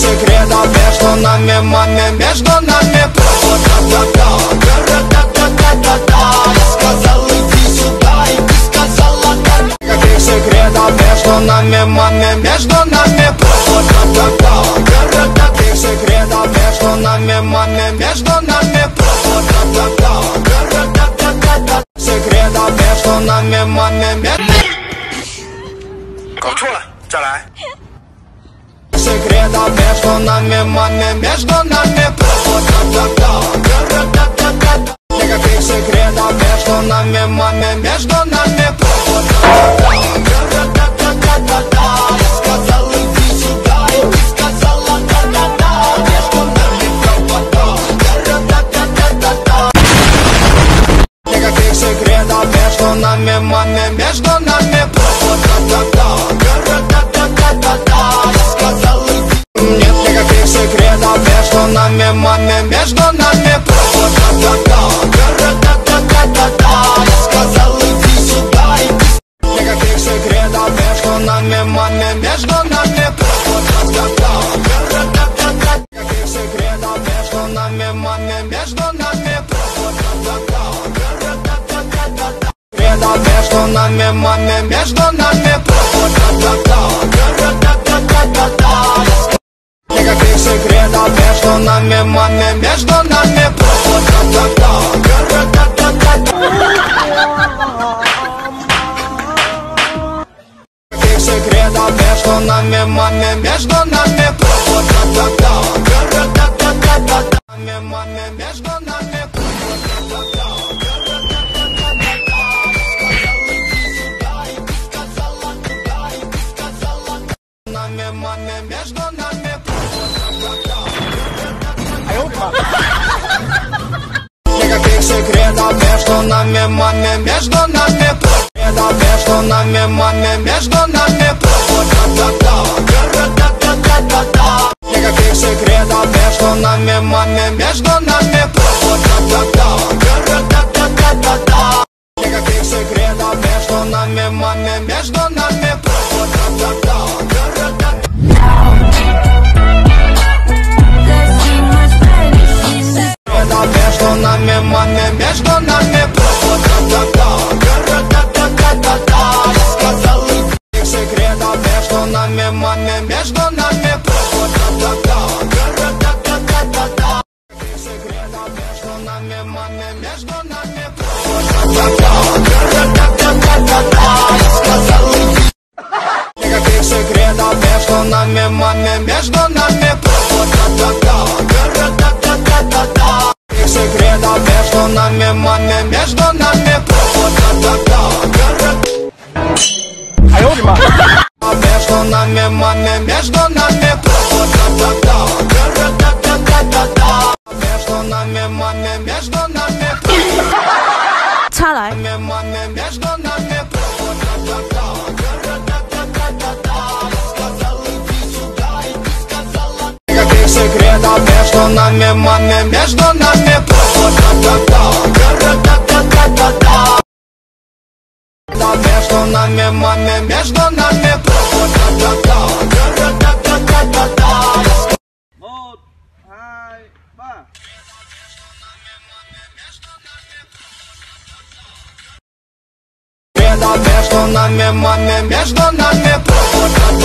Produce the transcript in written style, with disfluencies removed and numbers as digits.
секретов между нами, маме, между нами я сказал, иди сюда, и ты сказала да. Никаких секретов между нами, маме, между нами никаких секретов между нами, маме, между нами секретов между нами, маме, 搞错了，再来。 секретов между нами, маме, между нами никаких секретов между нами, маме, между нами я сказал, иди сюда, и ты сказала да-да-да. Между нами никаких секретов между нами, маме, между нами нет никаких секретов между нами, маме, между нами я сказал, иди сюда, и ты никаких секретов между нами, маме, между нами никаких секретов между нами, маме, между нами секретов между нами, маме, между нами никаких секретов между нами, маме, между нами никаких секретов между нами, маме, между нами маме, между нами маме, между нами никаких секретов между нами, маме, между нами секретов между нами, маме, между нами никаких секретов между нами, маме, между нами никаких секретов между нами, маме, между нами между нами, маме, между нами я сказал, никаких секретов между нами, маме, между нами никаких секретов между нами, маме, между нами я сказал, никаких секретов между нами, маме, между нами секретов между нами, маме, между нами между нами, маме, между нами между нами, маме, между нами 插来。 маме, между нами никаких секретов между нами, маме, между нами между нами, маме, между нами между нами, маме, между нами